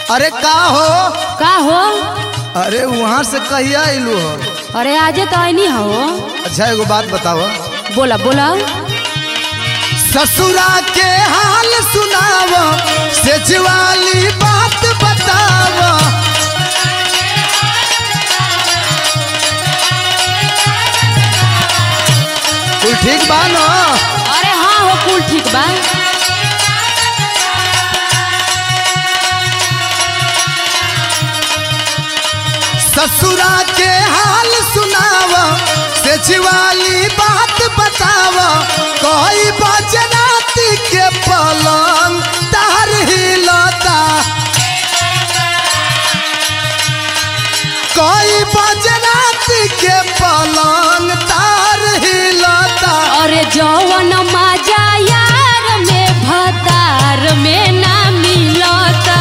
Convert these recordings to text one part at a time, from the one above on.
अरे का हो? अरे वहाँ से कहिया आइलू हो? अरे आजे तो आईनी हो। अच्छा एगो बात बताओ। बोला बोला। ससुरा के हाल सुनाव, सेज वाली बात बताव। कुल ठीक बा न? अरे हाँ हो, कुल ठीक बा। ससुरा के हाल सुनाव, सेज वाली बात बताव। कोई बजनाती के पलंग तार हिलता, कोई बजनाती के पलंग तार हिलता। अरे जौवन मजा यार में भतार में ना मिलता।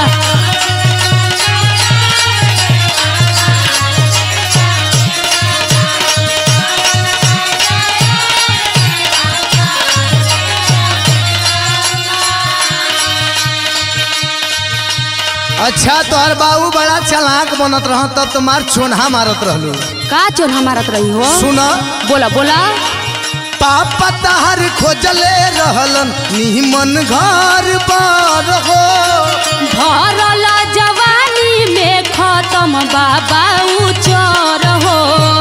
अच्छा तोहर बाबू बड़ा चालाक बनत रह, तब तुम्हार चोन्हा मारत रहलू। का चोन्हा मारत रही हो? सुना। बोला बोला। पापा तहर खोजले रहलन निमन घर बार हो। भरल जवानी में खत्म बाबा उचर हो।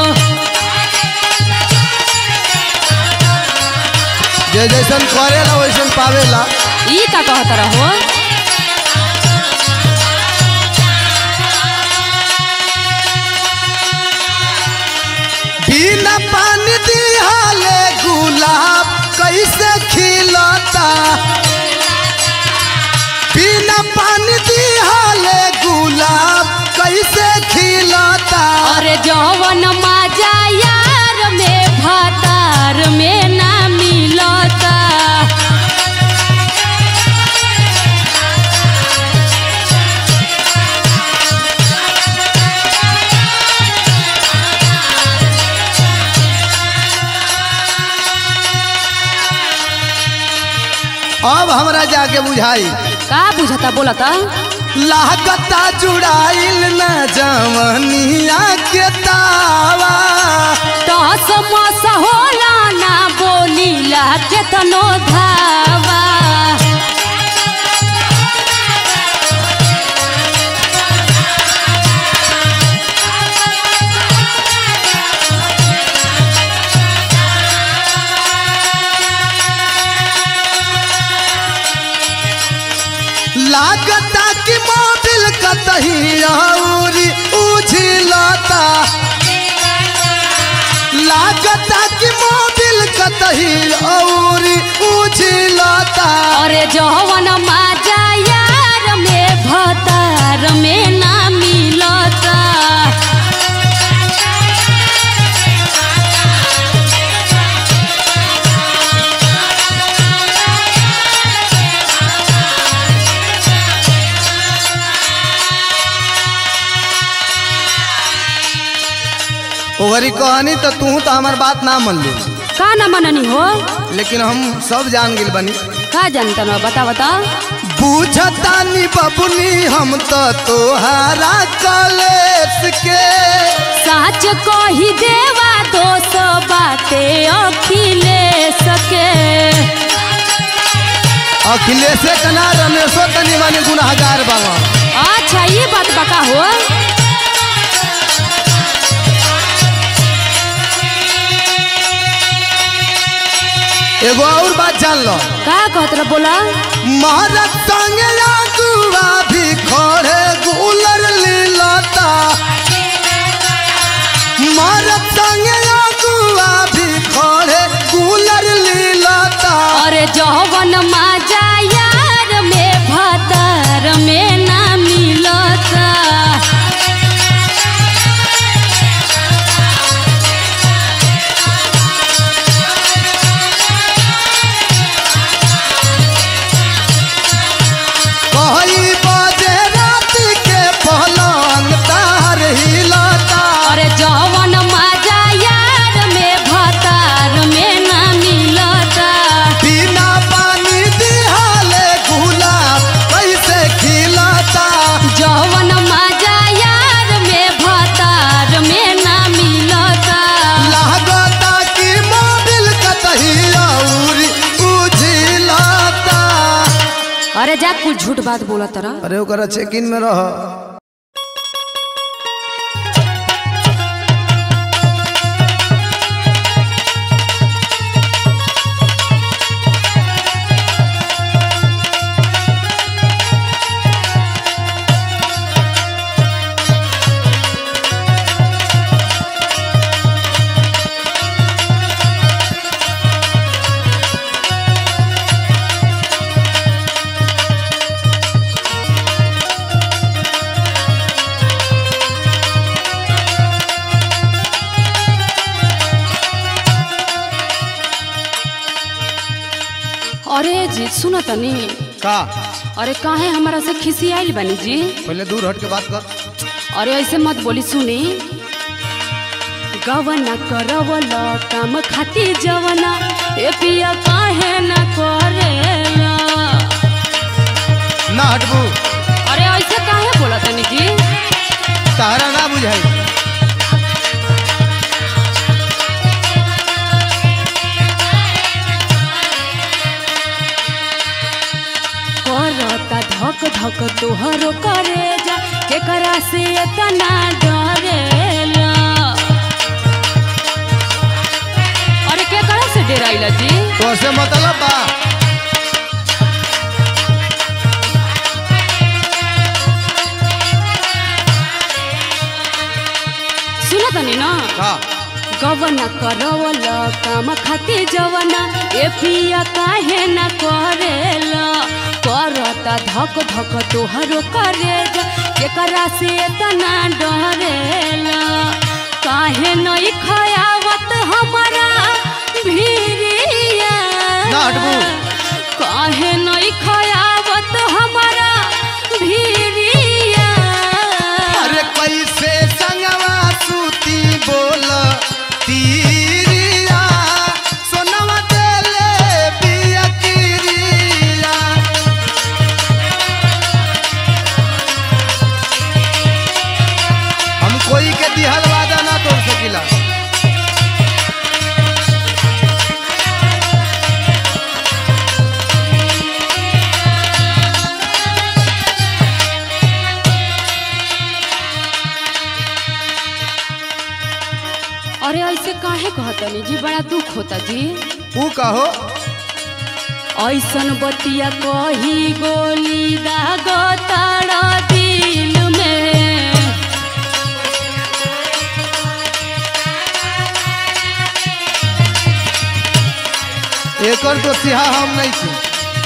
जे जैसन करेला वैसन पावेला। ई का कहत रहो? बिना पानी दिहाले गुलाब कैसे खिलता, बिना पानी दिहाले गुलाब कैसे खिलता। अरे जौवन मजा यार में भतार में ना मिलता। अब हमरा जाके बुझाई। का बुझता? बोलता। लागता जुड़ाइल न जवनिया के तावा। दस मस होला ना बोलीला केतनो धावा। लागता कि मोबिल कतही औरी उझिलता, लागता कि मोबिल कतही औरी उझिलता। अरे जौवन मजा यार में भतार में ना मिलता। ओहरी कहानी तो तू तो हमार बात ना मन ली, का ना मननी हो? लेकिन हम सब जान गिल बनी। का जानता न? बता बता। बुझतानी बबुनी हम तो तोहारा कलेस के। सच कही देवा दोष बाटे अखिलेश के। अखिलेश के ना रमेशो तनी मानी गुनाहगार बाबा। अच्छा ये बात बका हो? एगो और बात जान लो। का कहत रह? बोला। महाराज संगे आगुआ भी खड़े गुलर लीलता, महाराज संगे आगुआ भी खड़े गुलर लीलता। अरे जौवन मजा यार में भतार में ना मिलता। कहीं बजे रात के पलंग तार हिलता। अरे जौवन मजा यार अरे जा कुछ झूठ बात बोला तरा। अरे ओकरा चेक इन में रह। अरे जी सुनो तनी का? अरे काहे हमारा से खिसी आइल बनी जी? पहले दूर हट के बात कर। अरे ऐसे मत बोली, सुनी। गवना करवला काम खाती जवना ए पिया काहे न करेला। ना हटबू। अरे ऐसे काहे बोला तनी जी? तारा ना बुझाई। करता धक धक तोहरो करेजा केकरा से इतना डरेला। अरे केकरा से डराइला जी? तो से मतलब बा। सुनो तनी ना का? गवना करवला काम खाती जवना ए पिया काहे न करेला। करता धक धक तोहरो करेजा केकरा से इतना डरेला। काहे नहीं खयावत हमारा भीरिया। ना हटबू। काहे नहीं खयावत हमारा भीरिया। अरे कैसे संगवा सूती बोल तीरिया सोनवा देले बिया किरिया। हम कोई के दिहल वादा ना तोड़ सकिला। अरे ऐसे काहे कहतनी जी? बड़ा दुख होता जी। ऊ कहो ऐसन बतिया कही गोली दाग तारा दिल में। एकर तो सिहा हम नहीं छी।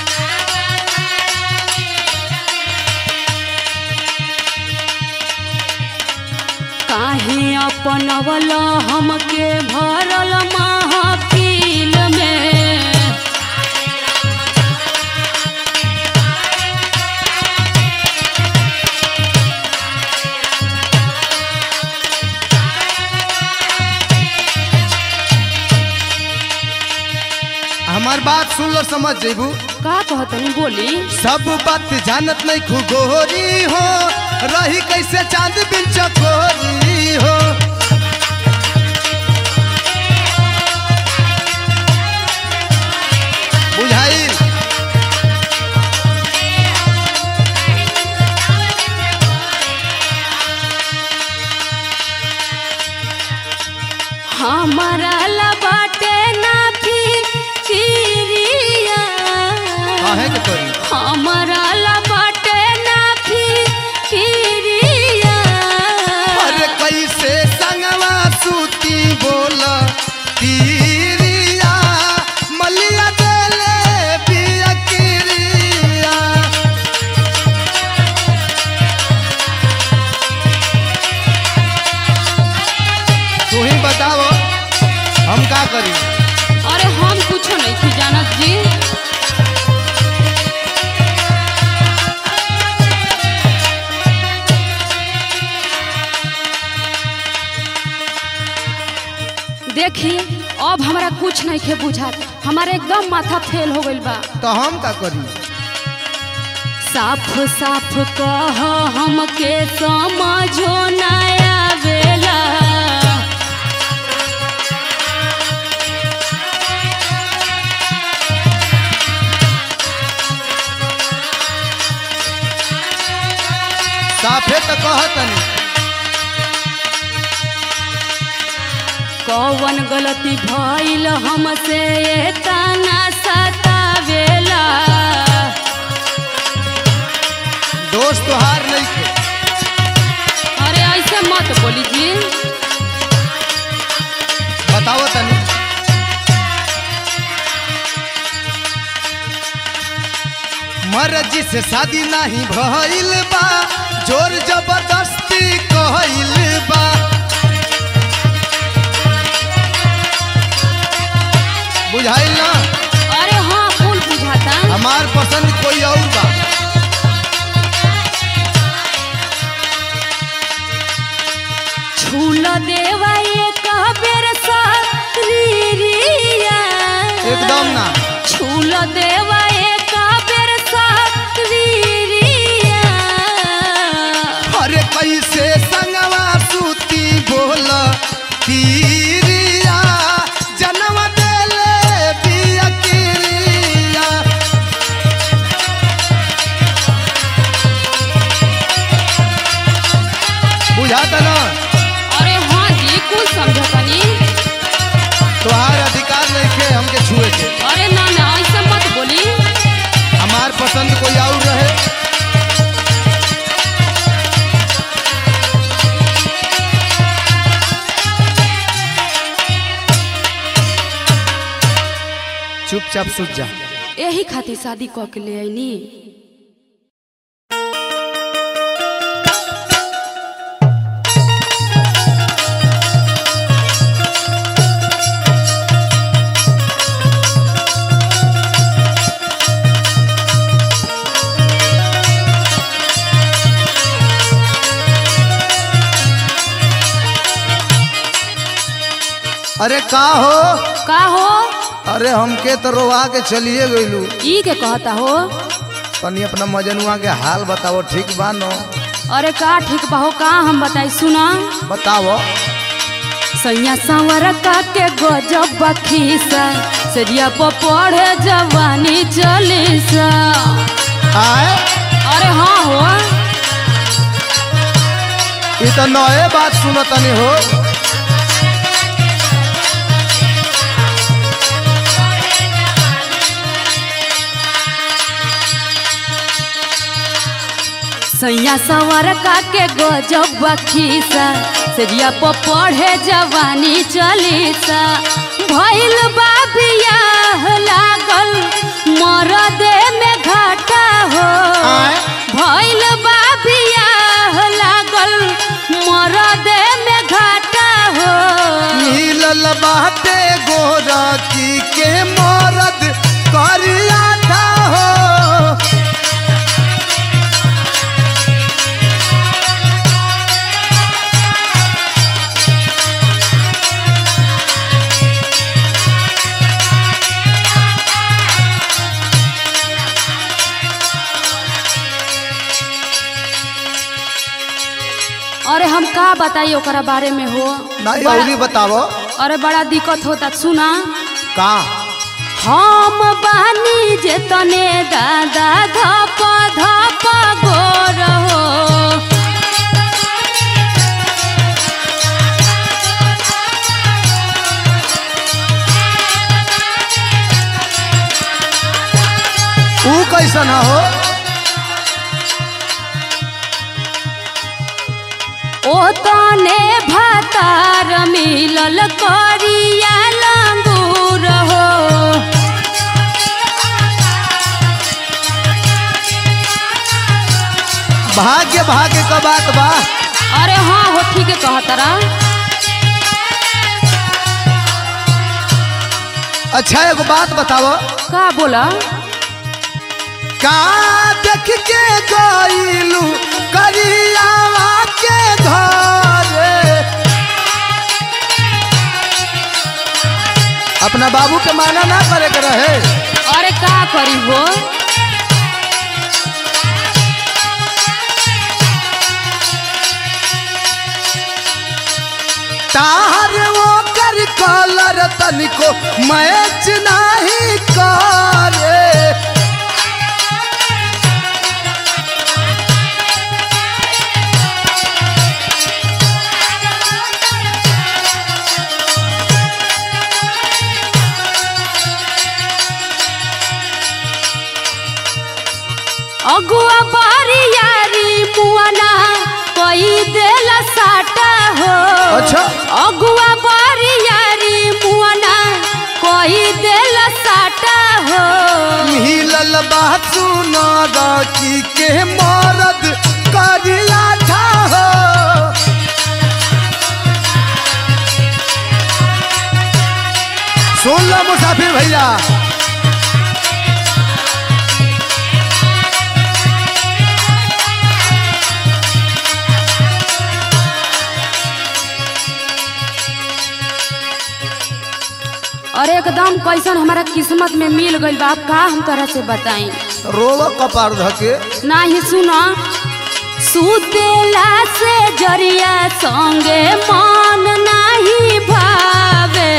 काहे अपनवल हमके भरल महफिल में। हमार बात सुन लो समझ जेबू। का कहतनी बोली? सब बात जानत नहीं खुगोरी हो रही कैसे चांद बिन चकोरी हो। बुझाई? हमारा लबाटे ना फिकिरिया। काहे के करी? हमारा लबाटे ना फिकिरिया। अरे कैसे संगवा सूती बोल तीरिया मलिया देले बिया किरिया। तू ही बताओ हम का करी? अरे हम कुछ नहीं थी जानत जी। देखी अब हमारा कुछ नहीं खे बुझात। हमारे एकदम माथा फेल हो गइल बा। तो हम का करी? साफ साफ कह हमके समझो ना आवेला। तो कहतनी कौन गलती भइल हमसे तना सतावेला। दोस्त तोहार नहीं थे। अरे ऐसे मत बोली जी। बताओ तनी मर्जी से शादी नहीं भइल बा, जोर जबरदस्ती कहल बा। बुझाइल ना? अरे हाँ फूल बुझाता। हमार पसंद कोई और बा। छूल देवा एक बेर शरीरिया। एकदम ना। छूल देवा एक बेर शरीरिया। अरे कैसे संगवा सूती बोल तीरिया, जन्म देले बिया किरिया। बुझाता ना? अरे हाँ जी कुछ समझतनी। तोहार अधिकार नहीं के हमके छुए के। अरे ना ना ऐसे मत बोली। हमार पसंद कोई और रहे। चुपचाप सूझ जा। यही खातिर शादी कऽ के ले आईनी। अरे का हो? का हो? अरे हमके तो रोवा के चलिए गइलू। ई के कहता हो? तनी अपना मजनुआ के हाल बताओ, ठीक बा नो? अरे का ठीक बाहो का हम बताई सुना। बताओ। सैया संवर का के गजब बखीसा, सरिया पर पढ़े जवानी चलीसा। आए? अरे हाँ हो। ये तो नए बात सुनो तनी हो। सैया संवर का के गजब बखीसा, सरिया पर पढ़े जवानी चलीसा। भइल बा बियाह लागल मरदे में घाटा हो। भइल बा बियाह लागल मरदे में घाटा हो। मिलल बाटे गोरखी के मरद करिया था हो। अरे हम का बताई ओकरा बारे में हो। नहीं औरी बताओ। अरे बड़ा दिक्कत होता सुना। का? हम बानी जे तने दादा धप धप गोर हो। ऊ कैसन हो? ओ तने भातार मिलल करिया लंगूर हो। भाग्य भाग्य का बात बा। अरे हाँ हो ठीक है कहतरा। अच्छा एगो बात बताओ। का बोला? का देख के गइलू करियावा के घरे, अपना बाबू के माना ना करे के रहे। अरे का करी हो? तार वो कर कलर तनिको मैच नहीं करे। अगुआ बारी यारी मुआना कोई देला साटा हो। अच्छा अगुआ बारी यारी मुआना कोई देला साटा हो। मिलल बात सुना की के मरद करिया था हो। सुन लो मुसाफिर भैया, और एकदम कैसन हमारा किस्मत में मिल गई बा, का हम तरह से बताई। रोवा कपार धके नाही सुना सुतेला से जरिया संगे मन नाही भावे।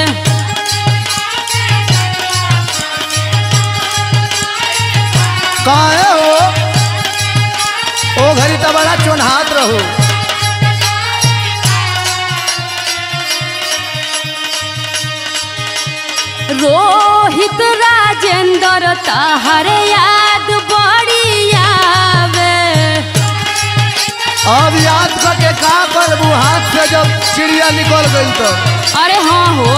काहे हो ओ घरी तो बड़ा चोनहात रहो। रोहित राजेंद्र तहर याद बड़ी आवे। अब याद करके का करबू, हाथ से जब चिड़िया निकल गई तो। अरे हाँ हो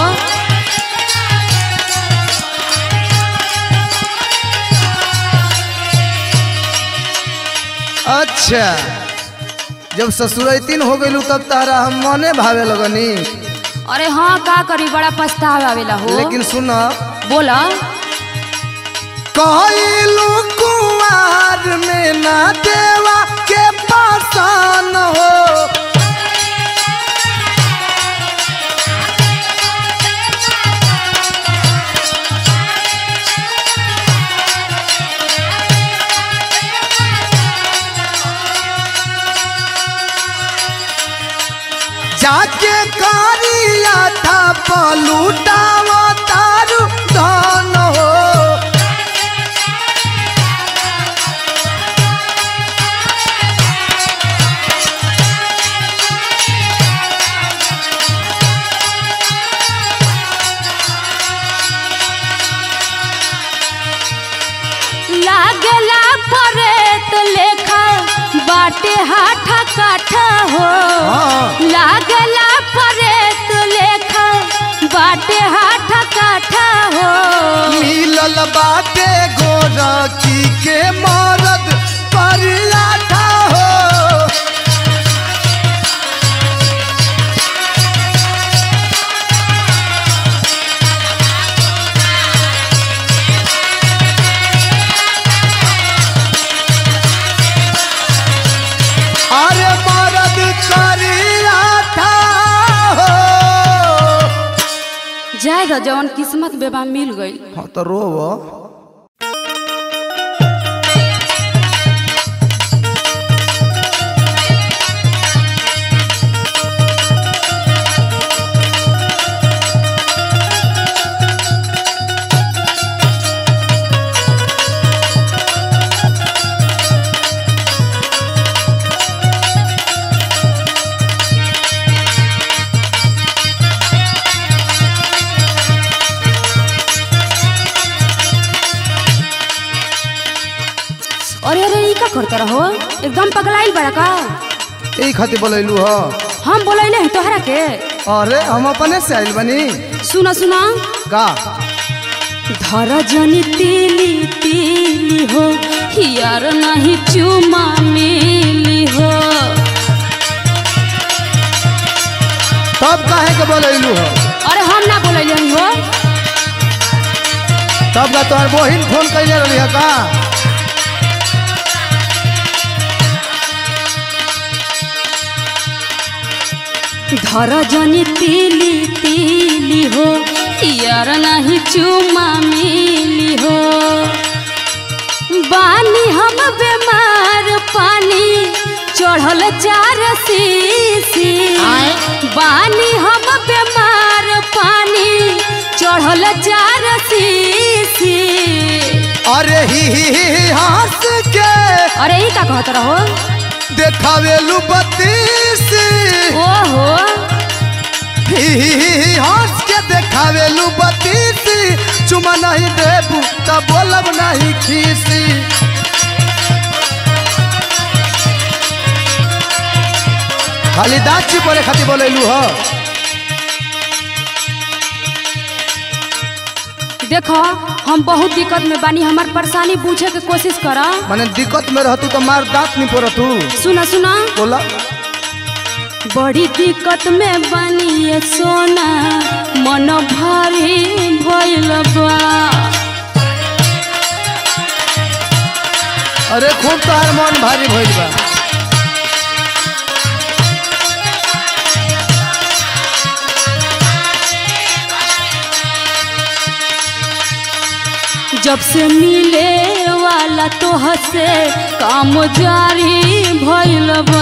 अच्छा जब ससुरैतीन हो गई तब तारा हम मने भावे लगनी। अरे हाँ का करी, बड़ा पछतावा आवेला हो। लेकिन सुना बोला कहलू कुआर में ना देवा के पासान हो। जाके कारिया था पलूटावा तारू धन हो। लागला परेत लेखा बाटे हाथा काठा हो। लागला परेत लेखा बाटे हाथा काठा हो। मिलल बाटे गोरखी के मरद करिया था हो। अरे मरद करिया था हो। जाए द जवन किस्मत बेबा मिल गई। हाँ तो रोवा अरे अरे ई का करते रहो, एकदम पगलाइल बड़ा का। यही खातिर बोलैलू हो। हम बोलैले हैं तोहरा के। अरे हम अपने से आइल बनी। सुना सुना का धर जनी तीली तीली हो, यार नहीं चुमा मिली हो। तब काहे के बोलैलू हो। अरे हम ना बोलैले हो। तब का तोहर बहिन फोन कैले रही है का। धर जनी तीली तीली हो, यार नहीं चुमा मिली हो। बानी हम बीमार पानी चढ़ल 4 सीसी। बानी हम बीमार पानी चढ़ल 4 सीसी। अरे ही हंस के। अरे ई का कहत रहो। देखावेलू बत्तीसी। ओहो हंस के देखावेलू बत्तीसी। चुमा नहीं देबू तब बोलब नहीं खीसी। खाली दाँत चिपोरे खातिर बोलैलू हो। देखो हम बहुत दिक्कत में बानी, हमार परेशानी पूछे के कोशिश करा। माने दिक्कत में रहतू तो मार दाँत नहीं पोरतू। सुना सुना बोला। बड़ी दिक्कत में बानी ये सोना, मन भारी भइल बा। अरे खूब तोहार मन भारी भइल बा। जब से मिले वाला तोह से काम जारी भइल बा।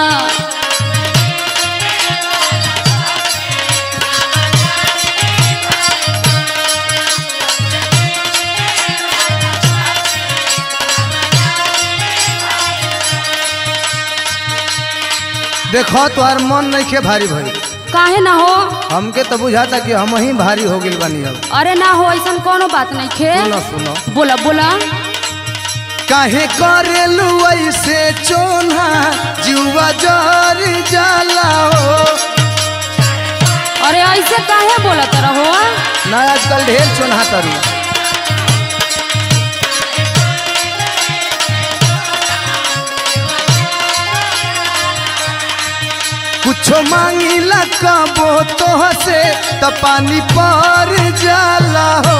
देखो तोहार मन नहीं के भारी भाई। काहे ना हो? हमके तो बुझाता कि हम ही भारी हो गइल बानी अब। अरे ना हो, ऐसा कोनो बात नहीं खे। सुनो सुनो। बोला बोला। काहे करेलू ऐसे चोना, जुआ जर जाला हो। अरे ऐसे काहे बोलत रहो? ना आजकल ढेर चोना तरू। कुछो मांगिला कबो तोह से त पानी पर जाला हो।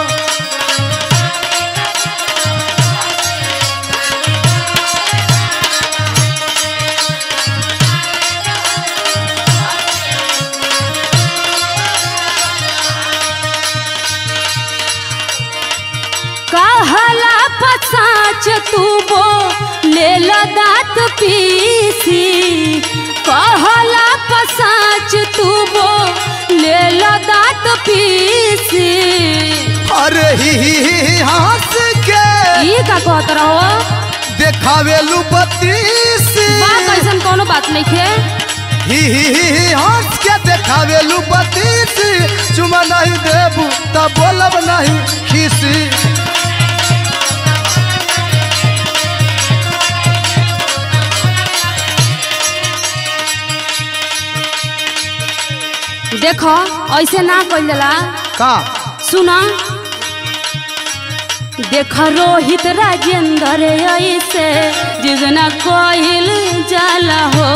कहला पसाच तू बो ले ला दात पीसी। कहला पसाच तू बो ले ला दात पीसी। अरे ही हंस के ये का कहत रहो? देखावेलू बत्तीसी। बात ऐसा कोनो बात नहीं खे। ही हंस के देखावेलू बत्तीसी। चुमा नहीं देबू त बोलब नहीं खीसी। देखो ऐसे ना कइल जाला। का? सुना। देख रोहित राजेंद्र ऐसे जिजना कइल जाला हो।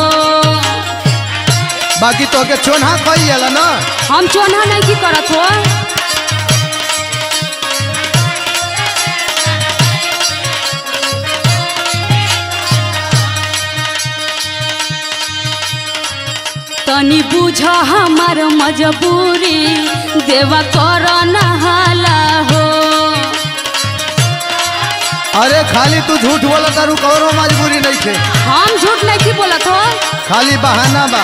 बाकी तो के चोन्हा कही जाला ना। हम चोन्हा नहीं की करत हो। तनी बुझ हमार मजबूरी, देवा कर नहाला हो। अरे खाली तू झूठ बोला तारू, कौनो मजबूरी नहीं थे। हम झूठ नहीं की बोलत हो। खाली बहाना बा।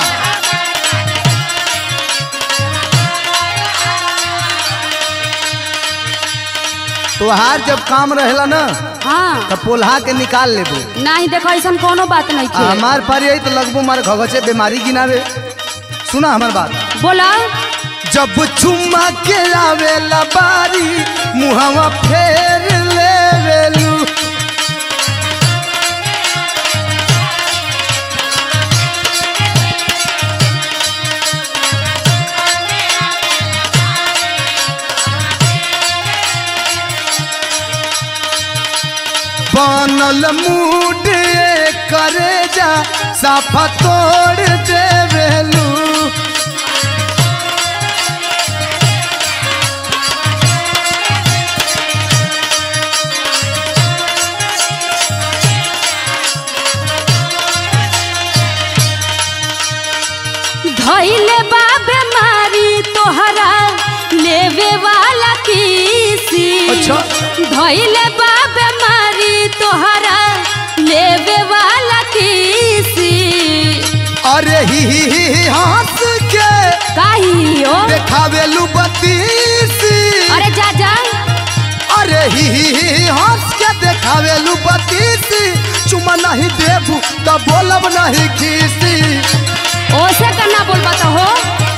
तोहार जब काम रहेला ना हाँ तो पोल्हा के निकाल लेबू। नहीं देखो ऐसा कोनो बात नहीं खे। हमार पर यही तो लगबू मार घगचे बीमारी गिनावे। सुना हमार बात। बोला। जब चुम्मा के आवेला बारी, मुहवा फेर लेवेलू। बनल मूड करे जा, साफा तोड़ देवेलू। धइले बा बीमारी तोहरा लेवे वाला किसी। अच्छा। धइले बा बीमारी तोहरा लेवे वाला किसी। अरे ही हंस के काहे हो? देखावेलू बत्तीसी। अरे जा जा। अरे ही हंस के देखावेलू बत्तीसी। चुमा नहीं देबू त बोलब नहीं खीसी। ओसे करना बोलबा तो हो।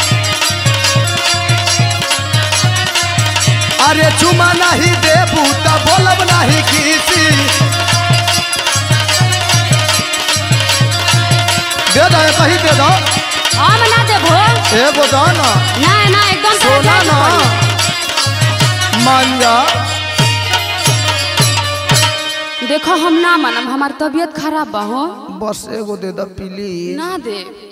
अरे चुमा नहीं देबू त बोलब नहीं खीसी। दे दे कहीं दे दो। हम ना देबो। एगो दो ना। ना ना एकदम सोना ना मान जा। देखो हम ना मानम, हमार तबीयत खराब बा हो। बस एगो दे दो प्लीज। ना दे।